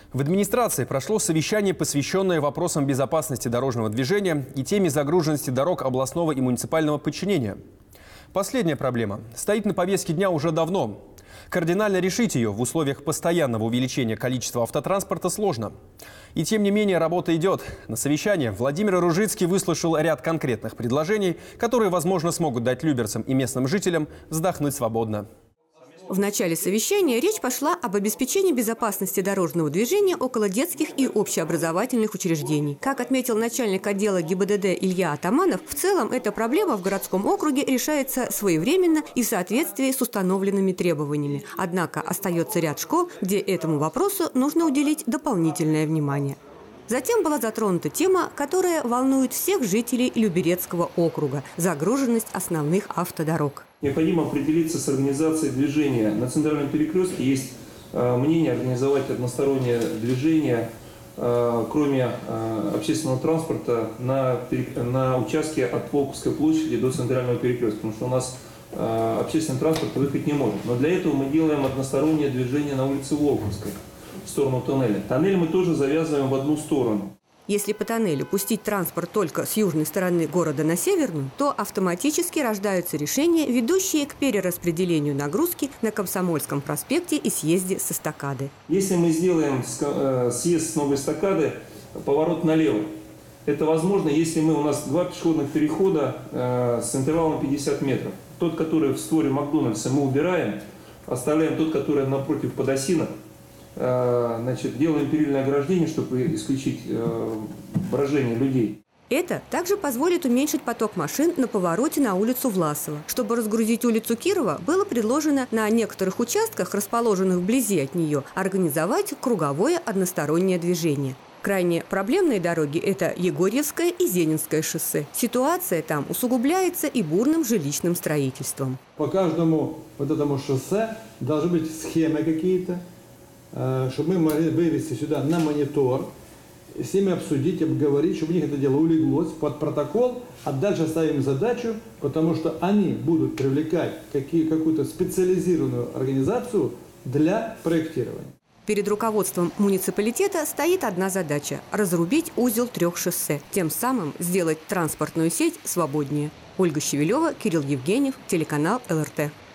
В администрации прошло совещание, посвященное вопросам безопасности дорожного движения и теме загруженности дорог областного и муниципального подчинения. Последняя проблема стоит на повестке дня уже давно. Кардинально решить ее в условиях постоянного увеличения количества автотранспорта сложно. И тем не менее работа идет. На совещании Владимир Ружицкий выслушал ряд конкретных предложений, которые, возможно, смогут дать люберцам и местным жителям вздохнуть свободно. В начале совещания речь пошла об обеспечении безопасности дорожного движения около детских и общеобразовательных учреждений. Как отметил начальник отдела ГИБДД Илья Атаманов, в целом эта проблема в городском округе решается своевременно и в соответствии с установленными требованиями. Однако остается ряд школ, где этому вопросу нужно уделить дополнительное внимание. Затем была затронута тема, которая волнует всех жителей Люберецкого округа – загруженность основных автодорог. Необходимо определиться с организацией движения. На центральном перекрестке есть мнение организовать одностороннее движение, кроме общественного транспорта, на участке от Волковской площади до центрального перекрестка, потому что у нас общественный транспорт выехать не может. Но для этого мы делаем одностороннее движение на улице Волковской в сторону тоннеля. Тоннель мы тоже завязываем в одну сторону. Если по тоннелю пустить транспорт только с южной стороны города на северную, то автоматически рождаются решения, ведущие к перераспределению нагрузки на Комсомольском проспекте и съезде с эстакады. Если мы сделаем съезд с новой эстакады, поворот налево, это возможно, если у нас два пешеходных перехода с интервалом 50 метров. Тот, который в створе Макдональдса, мы убираем, оставляем тот, который напротив подосинок. Делаем перильное ограждение, чтобы исключить брожение людей. Это также позволит уменьшить поток машин на повороте на улицу Власова. Чтобы разгрузить улицу Кирова, было предложено на некоторых участках, расположенных вблизи от нее, организовать круговое одностороннее движение. Крайне проблемные дороги – это Егорьевское и Зенинское шоссе. Ситуация там усугубляется и бурным жилищным строительством. По каждому этому шоссе должны быть схемы какие-то, чтобы мы могли вывести сюда на монитор, с ними обсудить, обговорить, чтобы у них это дело улеглось под протокол, а дальше ставим задачу, потому что они будут привлекать какую-то специализированную организацию для проектирования. Перед руководством муниципалитета стоит одна задача – разрубить узел 3 шоссе, тем самым сделать транспортную сеть свободнее. Ольга Щевелева, Кирилл Евгеньев, телеканал ЛРТ.